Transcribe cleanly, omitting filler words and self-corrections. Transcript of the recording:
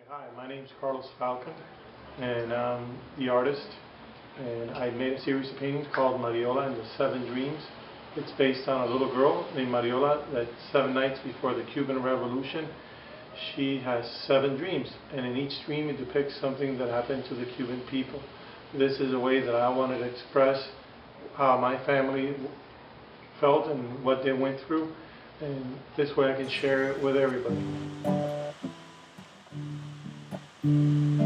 Hi, my name is Carlos Falcon, and I'm the artist. And I made a series of paintings called Mariola and the 7 Dreams. It's based on a little girl named Mariola that 7 nights before the Cuban Revolution, she has 7 dreams, and in each dream it depicts something that happened to the Cuban people. This is a way that I wanted to express how my family felt and what they went through, and this way I can share it with everybody.